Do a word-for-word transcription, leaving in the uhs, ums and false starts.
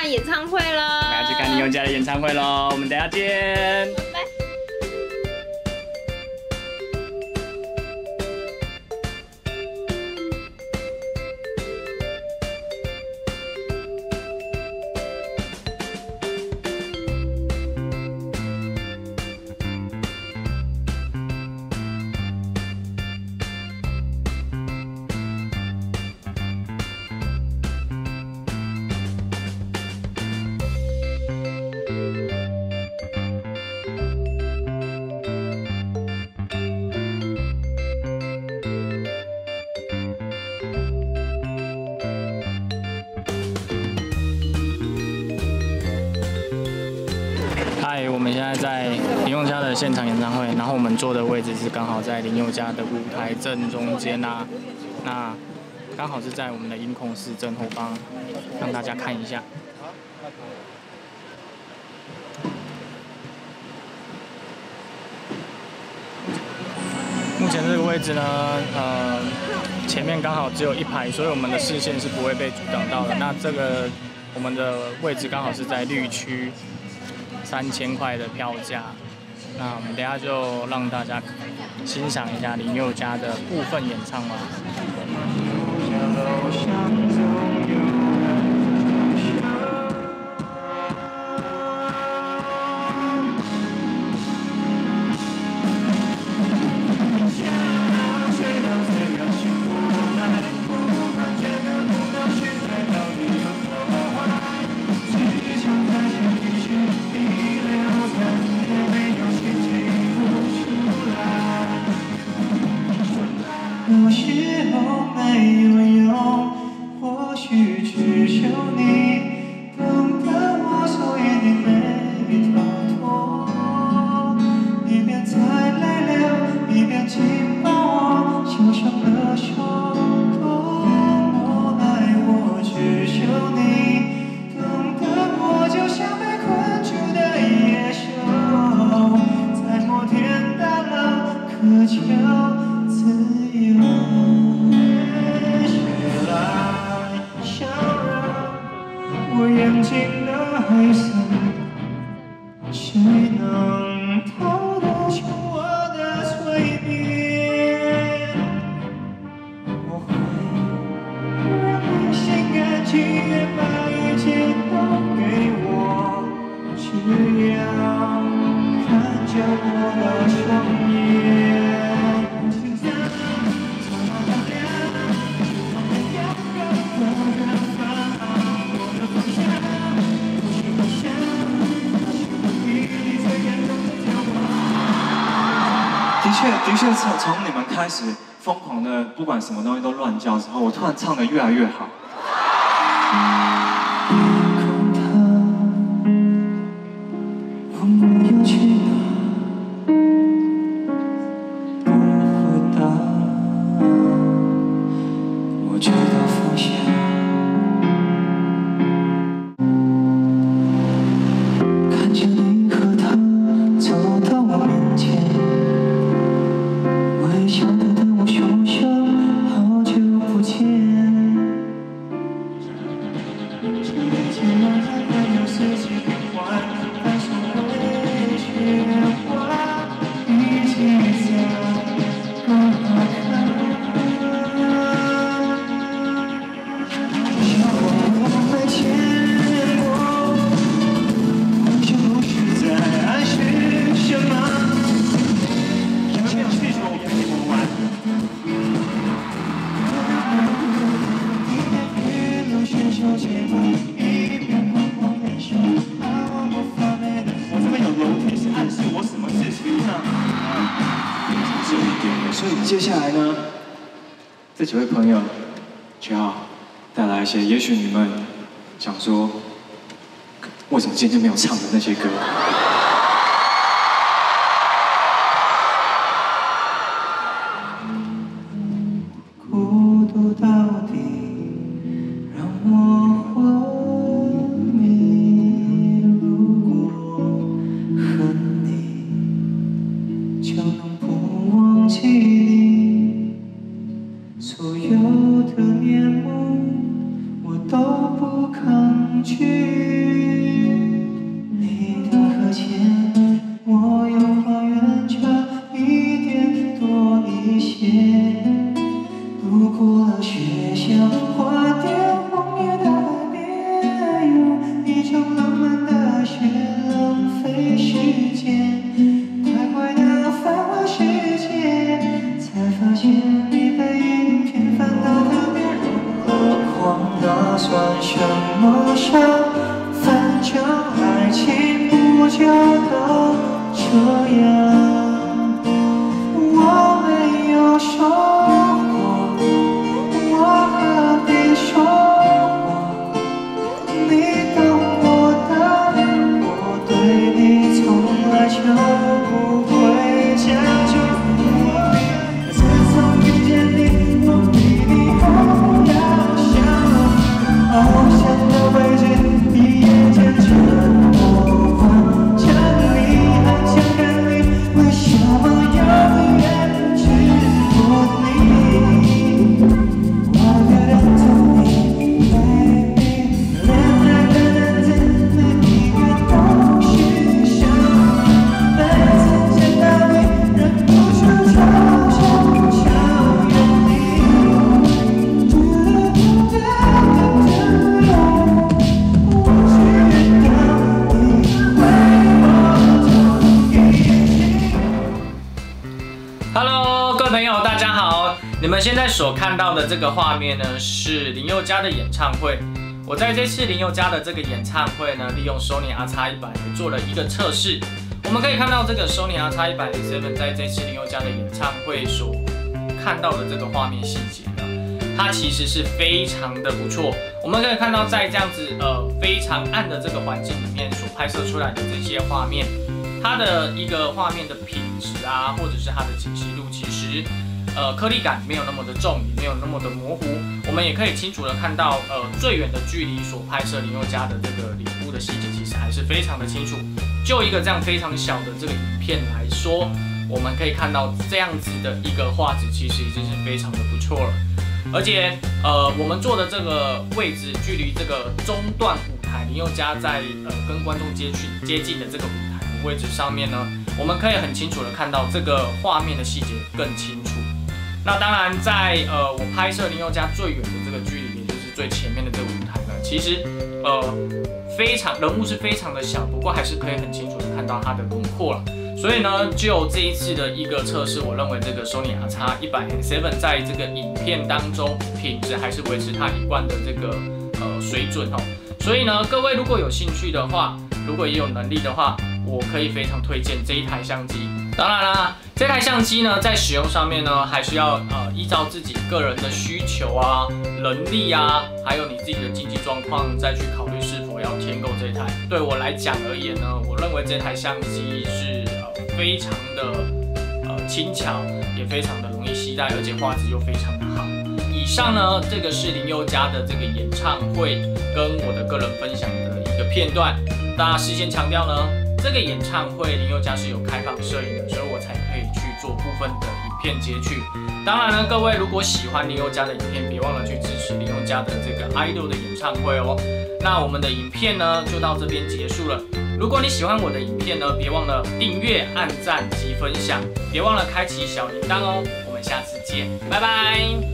看演唱会了， 大家去看林宥嘉的演唱会喽！我们等下见。 拜拜。 嗨，我们现在在林宥嘉的现场演唱会，然后我们坐的位置是刚好在林宥嘉的舞台正中间啊，那刚好是在我们的音控室正后方，让大家看一下。目前这个位置呢，呃，前面刚好只有一排，所以我们的视线是不会被阻挡到的。那这个我们的位置刚好是在绿区。三千块的票价，那我们等一下就让大家欣赏一下林宥嘉的部分演唱吧。 有时候没有用，或许只求你懂得我，所以你没逃脱。一边在泪流，一边紧抱我，小小的手多么爱我，只求你懂得我，就像被困住的野兽，在摩天大楼渴求。自由，谁来笑容我眼睛的黑色？谁能逃得出我的催眠？我会让你心甘情愿把一切都给我，只要看着我的双眼。的确，的确从从你们开始疯狂的，不管什么东西都乱叫之后，我突然唱得越来越好。问我要去哪，不回答，我知道方向。看着你和他走到我面前。微笑的对我说声好久不见，这一切让人没有四季变换，但是会喧哗，一起在干嘛看？像我没见过，这不是在暗示什么？我这边有楼梯是暗示我什么事情呢？这一点，所以接下来呢，这几位朋友就要带来一些，也许你们想说，为什么今天没有唱的那些歌？孤独到底让我昏迷。如果恨你，就能不忘记你。所有的面目，我都不抗拒。 间，徘徊的繁华世界，才发现你背影平凡的特别柔和。狂打算什么伤？反正爱情不就都这样。我没有说谎，我何必说谎？你懂我的，我对你从来就不会假装。自从遇见你，我比你还要想，翱翔的位置一夜间全都换成你，很想看你为什么永远只不你。我的人从你 baby， 恋爱的男子每一个都是想，每次见到你忍不住超想超越你。嘟嘟嘟嘟嘟，我知道你会我同意。 Hello， 各位朋友，大家好！你们现在所看到的这个画面呢，是林宥嘉的演唱会。我在这次林宥嘉的这个演唱会呢，利用 Sony R X 一百做了一个测试。我们可以看到这个 Sony R X 一百 X 七在这次林宥嘉的演唱会所看到的这个画面细节呢，它其实是非常的不错。我们可以看到，在这样子呃非常暗的这个环境里面所拍摄出来的这些画面。它的一个画面的品质啊，或者是它的解析度，其实呃颗粒感没有那么的重，也没有那么的模糊。我们也可以清楚的看到，呃最远的距离所拍摄林宥嘉的这个脸部的细节，其实还是非常的清楚。就一个这样非常小的这个影片来说，我们可以看到这样子的一个画质，其实已经是非常的不错了。而且呃我们坐的这个位置，距离这个中段舞台，林宥嘉在呃跟观众接近接近的这个舞台位置上面呢，我们可以很清楚的看到这个画面的细节更清楚。那当然在，在呃我拍摄林宥嘉最远的这个距离，也就是最前面的这个舞台呢，其实呃非常人物是非常的小，不过还是可以很清楚的看到它的轮廓了。所以呢，就这一次的一个测试，我认为这个 Sony R X 一百 X 七在这个影片当中品质还是维持它一贯的这个呃水准哦。所以呢，各位如果有兴趣的话，如果也有能力的话，我可以非常推荐这一台相机。当然啦，这台相机呢，在使用上面呢，还是要呃依照自己个人的需求啊、能力啊，还有你自己的经济状况，再去考虑是否要添购这台。对我来讲而言呢，我认为这台相机是呃非常的呃轻巧，也非常的容易携带，而且画质又非常的好。以上呢，这个是林宥嘉的这个演唱会跟我的个人分享的一个片段。大家事先强调呢，这个演唱会林宥嘉是有开放摄影的，所以我才可以去做部分的影片截取。当然呢，各位如果喜欢林宥嘉的影片，别忘了去支持林宥嘉的这个 idol 的演唱会哦。那我们的影片呢就到这边结束了。如果你喜欢我的影片呢，别忘了订阅、按赞及分享，别忘了开启小铃铛哦。我们下次见，拜拜。